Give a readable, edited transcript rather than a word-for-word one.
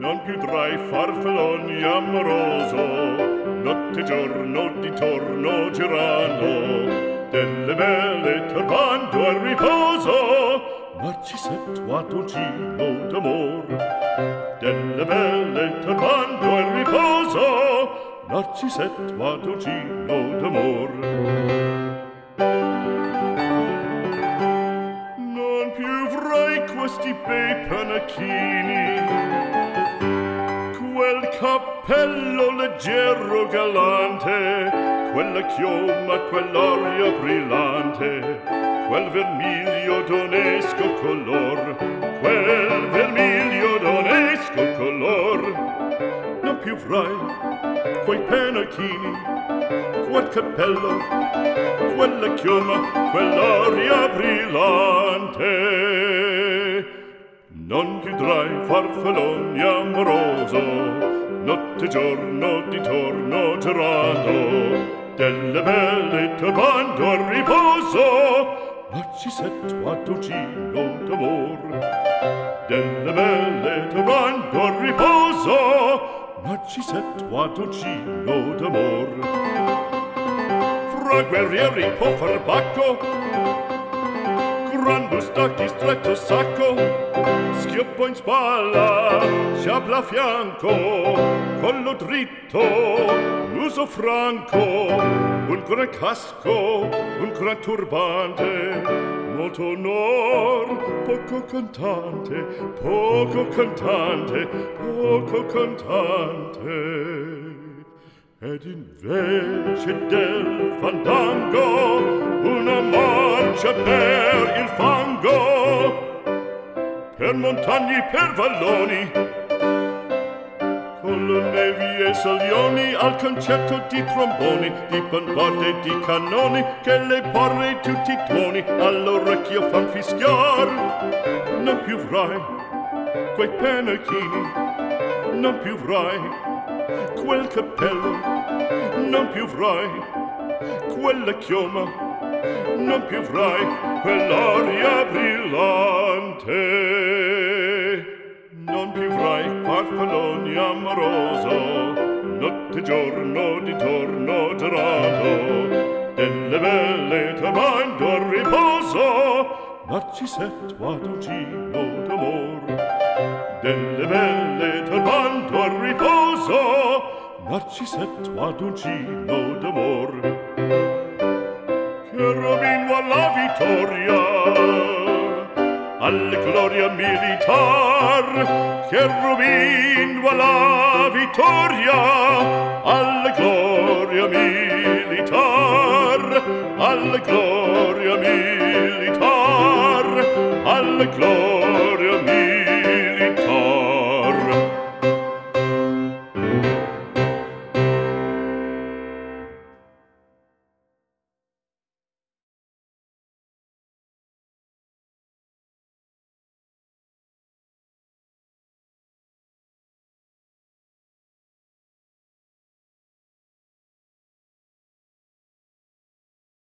non più tra i farfalloni amoroso, notte e giorno d'intorno girano, delle belle turbando al riposo, Narcisetto a dolcino d'amor. Delle belle turbando al riposo, Narcisetto a dolcino d'amor. Non più avrai questi bei panacchini, quel cappello leggero galante, quella chioma, quell'aria brillante, quel vermiglio d'onesco color, quel vermiglio d'onesco color. Non più avrai quei pennacchini, quel cappello, quella chioma, quell'aria brillante. Non più tra i farfalloni amoroso, notte e giorno d'intorno girando, delle belle turbando al riposo, Narcisetto a dolcino d'amor. Delle belle turbando al riposo, Narcisetto a dolcino d'amor. Fra guerrieri può far bacco, gran bustacchi stretto sacco, schioppo in spalla, sciabla a fianco, collo dritto, muso franco, un gran casco, un gran turbante, molto onor, poco cantante, poco cantante, poco cantante. Ed invece del fandango una marcia per il fango, per montagne, per valloni, con le nevi e salioni, al concerto di tromboni, di bombarde e di cannoni, che le porre tutti i tuoni all'orecchio fan fischiar. Non più avrai quei pennacchini, non più avrai quel cappello, non più avrai quella chioma, non più avrai quell'aria brillante. Non più avrai farfalloni amoroso, notte e giorno d'intorno girato, delle belle turbando al riposo, Narcisetto a dolcino d'amor. Delle belle turbando al riposo, Narcisetto a dolcino d'amor. Cherubino alla vittoria, alla gloria militar, cherubino alla vittoria, alla gloria militar, alla gloria militar, alla gloria militar.